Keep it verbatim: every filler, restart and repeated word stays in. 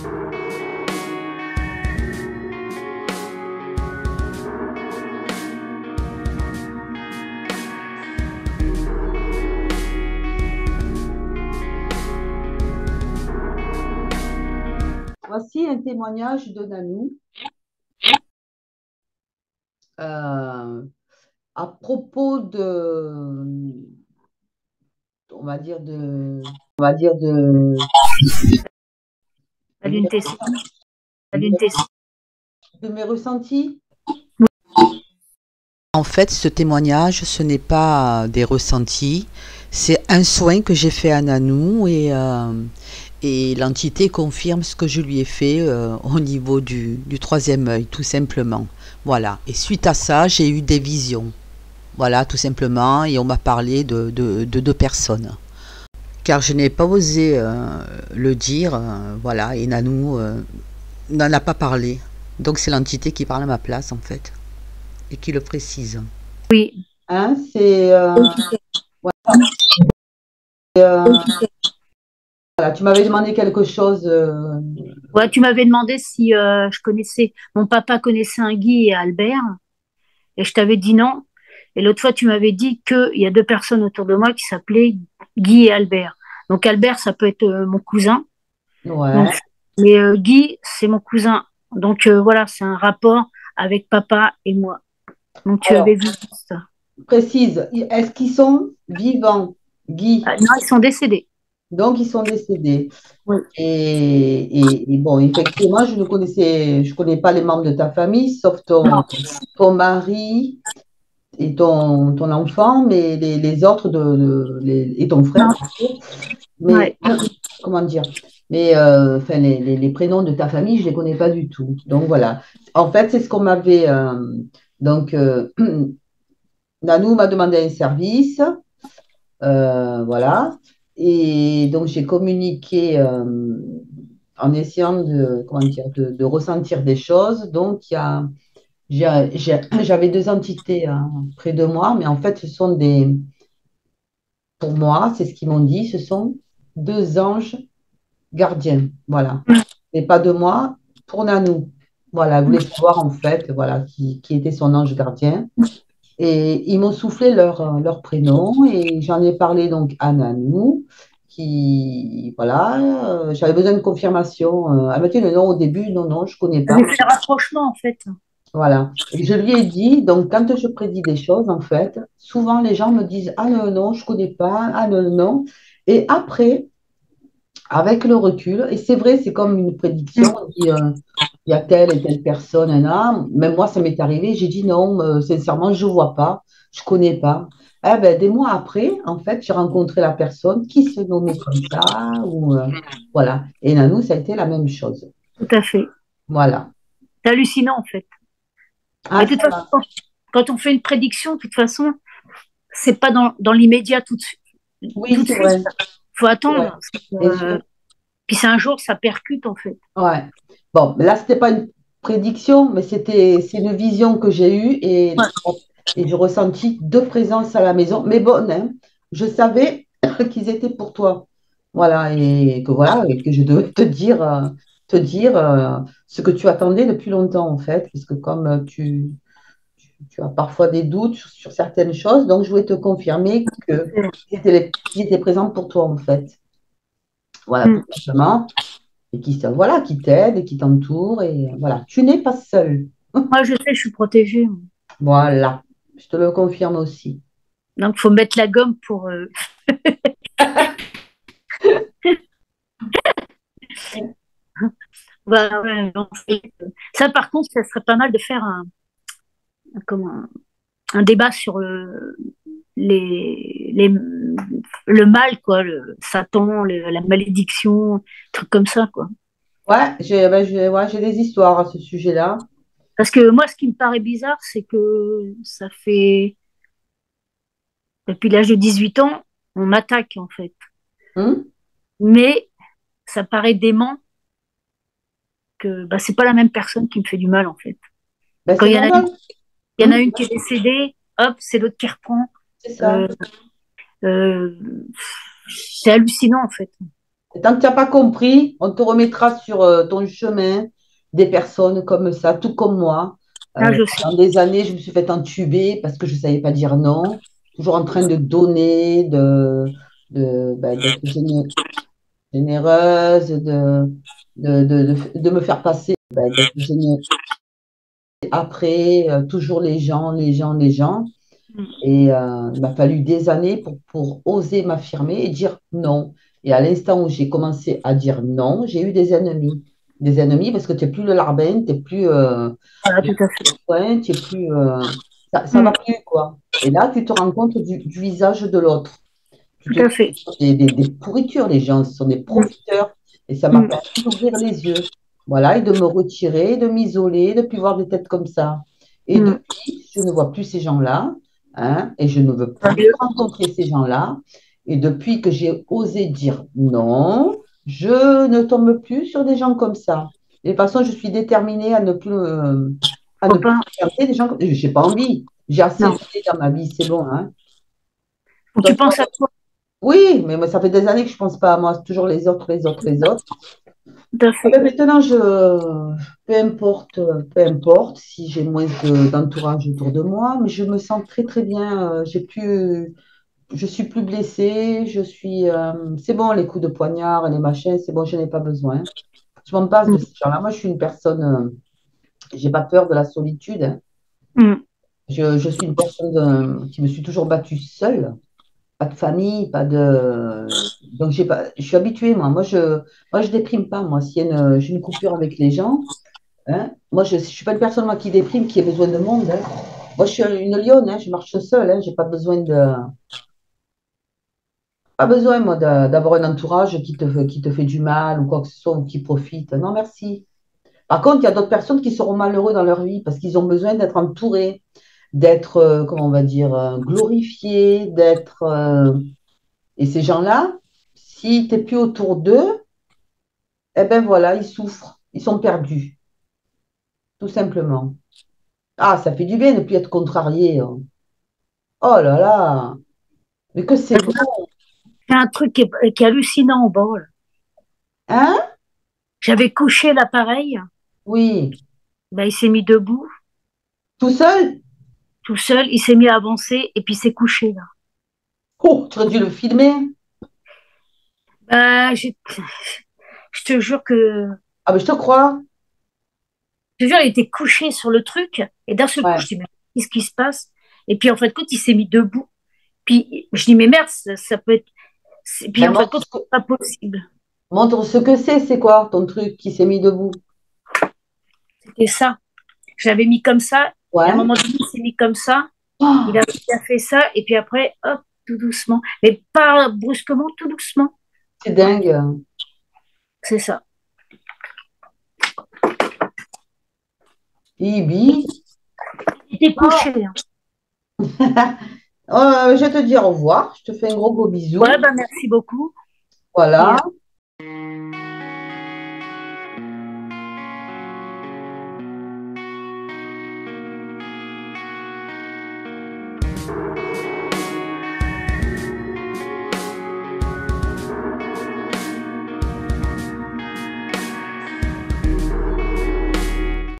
Voici un témoignage de Nanou euh, à propos de, on va dire de, on va dire de, À l'unité six. À l'unité six. de mes ressentis. En fait, ce témoignage, ce n'est pas des ressentis, c'est un soin que j'ai fait à Nanou et, euh, et l'entité confirme ce que je lui ai fait euh, au niveau du, du troisième œil, tout simplement. Voilà. Et suite à ça, j'ai eu des visions. Voilà, tout simplement. Et on m'a parlé de, de, de deux personnes. Car je n'ai pas osé euh, le dire, euh, voilà, et Nanou euh, n'en a pas parlé. Donc c'est l'entité qui parle à ma place, en fait, et qui le précise. Oui. Hein, c'est euh, ouais, euh, voilà, tu m'avais demandé quelque chose. Euh... Ouais, tu m'avais demandé si euh, je connaissais, mon papa connaissait un Guy et Albert, et je t'avais dit non. Et l'autre fois, tu m'avais dit qu'il y a deux personnes autour de moi qui s'appelaient Guy et Albert. Donc Albert, ça peut être euh, mon cousin. Ouais. Donc, mais euh, Guy, c'est mon cousin. Donc euh, voilà, c'est un rapport avec papa et moi. Donc tu Alors, avais vu ça. précise, est-ce qu'ils sont vivants, Guy? Ah, non, ils sont décédés. Donc, ils sont décédés. Oui. Et, et- et bon, effectivement, je ne connaissais, je connais pas les membres de ta famille, sauf ton, Non. ton mari et ton, ton enfant, mais les, les autres de, de- les- et ton frère, Non. bien sûr. Ouais. Mais comment dire? Mais euh, enfin, les, les- les prénoms de ta famille, je les connais pas du tout. Donc voilà. En fait, c'est ce qu'on m'avait. Euh, donc, euh, Nanou m'a demandé un service. Euh, voilà. Et donc, j'ai communiqué euh, en essayant de, comment dire, de, de ressentir des choses. Donc, il y a, j'ai- j'ai- j'avais deux entités hein, près de moi, mais en fait, ce sont des, pour moi, c'est ce qu'ils m'ont dit, ce sont deux anges gardiens. Voilà. Et pas de moi, pour Nanou. Voilà, elle voulait savoir en fait, voilà, qui, qui était son ange gardien. Et ils m'ont soufflé leur, euh, leur prénom et j'en ai parlé donc à Nanou, qui, voilà, euh, j'avais besoin de confirmation. Euh, elle m'a dit le nom au début, non, non, je ne connais pas. J'ai fait le rapprochement en fait. Voilà. Et je lui ai dit, donc quand je prédis des choses, en fait, souvent les gens me disent, ah non, non, je ne connais pas, ah non, non. Et après, avec le recul, et c'est vrai, c'est comme une prédiction, on dit, euh, il y a telle et telle personne, là. Même moi, ça m'est arrivé, j'ai dit non, euh, sincèrement, je ne vois pas, je ne connais pas. Eh ben, des mois après, en fait, j'ai rencontré la personne qui se nommait comme ça, ou, euh, voilà. Et Nanou, ça a été la même chose. Tout à fait. Voilà. C'est hallucinant en fait. Mais Ah, de toute ça façon, va. quand on fait une prédiction, de toute façon, c'est pas dans, dans l'immédiat tout de suite. Oui, Tout de c'est suite, vrai. faut C'est vrai. attendre. Bien Euh, sûr. puis c'est un jour, ça percute en fait. Ouais. Bon, là, c'était pas une prédiction, mais c'était, c'est une vision que j'ai eue et, Ouais. et j'ai ressenti deux présences à la maison, mais bonnes, hein. Je savais qu'ils étaient pour toi. Voilà, et que voilà, et que je devais te dire, euh, te dire euh, ce que tu attendais depuis longtemps, en fait, parce que comme euh, tu, tu, tu as parfois des doutes sur, sur certaines choses, donc je voulais te confirmer que qu'ils étaient, les- qu'ils étaient présents pour toi, en fait. Voilà, tout Mm. simplement et qui, te- voilà, qui t'aide et qui t'entoure. Et voilà, tu n'es pas seul. Moi, je sais, je suis protégée. Voilà, je te le confirme aussi. Donc, il faut mettre la gomme pour. euh, bah, ouais, donc, ça, par contre, ça serait pas mal de faire un, un- comment, un, un débat sur le, les, les, le mal, quoi, le Satan, le- la malédiction, trucs comme ça, quoi. Ouais, j'ai ben, j'ai ouais, j'ai des histoires à ce sujet-là. Parce que moi, ce qui me paraît bizarre, c'est que ça fait, depuis l'âge de dix-huit ans, on m'attaque, en fait. Hum. Mais ça paraît dément que bah, c'est pas la même personne qui me fait du mal, en fait. Ben, Quand c'est il y en a une, normal. il y en a Hum. une qui est décédée, hop, c'est l'autre qui reprend. C'est ça. Euh, euh, c'est hallucinant, en fait. Et tant que tu n'as pas compris, on te remettra sur euh, ton chemin des personnes comme ça, tout comme moi. Là, Euh, je sais. Pendant des années, je me suis fait entuber parce que je ne savais pas dire non. Toujours en train de donner, de, de, ben, d'être géné- généreuse, de, de, de, de- de me faire passer, ben, d'être géné- après, euh, toujours les gens, les gens, les gens. Mm. Et euh, il m'a fallu des années pour, pour oser m'affirmer et dire non. Et à l'instant où j'ai commencé à dire non, j'ai eu des ennemis. Des ennemis parce que tu n'es plus le larbin, tu n'es plus euh, Voilà, le tout à fait. coin, tu es plus. Euh, ça, ça va Mm. plus, quoi. Et là, tu te rends compte du, du visage de l'autre. Tu Tout te dis, à fait. ce sont des, des, des pourritures, les gens, ce sont des Mm. profiteurs. Et ça m'a Mm. permis d'ouvrir les yeux. Voilà, et de me retirer, de m'isoler, de ne plus voir des têtes comme ça. Et Mm. depuis, je ne vois plus ces gens-là, hein, et je ne veux Tant plus mieux. rencontrer ces gens-là. Et depuis que j'ai osé dire non, je ne tombe plus sur des gens comme ça. Et de toute façon, je suis déterminée à ne plus, euh, à Faut ne plus pas. fréquenter des gens comme ça. Je n'ai pas envie. J'ai assez Non. fait dans ma vie, c'est bon, hein. Faut que Toi, tu penses à toi. oui, mais moi, ça fait des années que je ne pense pas à moi, c'est toujours les autres, les autres, les autres. Tout à Ah fait. ben maintenant, je, peu importe, peu importe si j'ai moins de- d'entourage autour de moi, mais je me sens très très bien. euh, J'ai plus, je suis plus blessée, je suis, euh, c'est bon les coups de poignard et les machins, c'est bon, je n'ai pas besoin. Je m'en passe de Mm. ces gens-là. Moi, je suis une personne, euh, j'ai pas peur de la solitude, hein. Mm. Je, je suis une personne euh, qui me suis toujours battue seule. Pas de famille, pas de. Donc, j'ai pas... je suis habituée, moi. Moi, je moi, je déprime pas, moi. S'il y a une... j'ai une coupure avec les gens, hein, moi, je ne suis pas une personne moi, qui déprime, qui a besoin de monde, hein. Moi, je suis une lionne, hein, je marche seule. Hein, j'ai pas besoin de. Pas besoin, moi, de- d'avoir un entourage qui te, fait- qui te fait du mal ou quoi que ce soit, ou qui profite. Non, merci. Par contre, il y a d'autres personnes qui seront malheureux dans leur vie parce qu'ils ont besoin d'être entourés, d'être, euh, comment on va dire, euh, glorifiés, d'être. euh, Et ces gens-là, si tu n'es plus autour d'eux, eh ben voilà, ils souffrent, ils sont perdus, tout simplement. Ah, ça fait du bien de ne plus être contrarié, hein. Oh là là, mais que c'est bon, C'est un truc qui est, qui est hallucinant au bol. hein? J'avais couché l'appareil, Oui, ben, il s'est mis debout, tout seul? tout seul, il s'est mis à avancer et puis il s'est couché là. Oh, tu aurais dû le filmer. Ben, j'ai- je te jure que, Ah, mais je te crois. je te jure, il était couché sur le truc et d'un seul coup, Ouais. je dis, mais qu'est-ce qui se passe? Et puis en fait, quand il s'est mis debout, puis je dis, mais merde, ça, ça peut être. c'est- Puis Ben, en fait, montre quand ce que, c'est pas possible, montre ce que c'est, c'est quoi ton truc qui s'est mis debout? c'était ça. J'avais mis comme ça, et à un Ouais. moment donné, il s'est mis comme ça, il a, Oh, il a fait ça, et puis après, hop, tout doucement. Mais pas brusquement, tout doucement. c'est Ouais, dingue. c'est ça. Ibi. Il était Oh. couché, hein. Euh, je vais te dire au revoir. Je te fais un gros gros Ouais, bisou. bah merci beaucoup. Puis, Voilà. euh,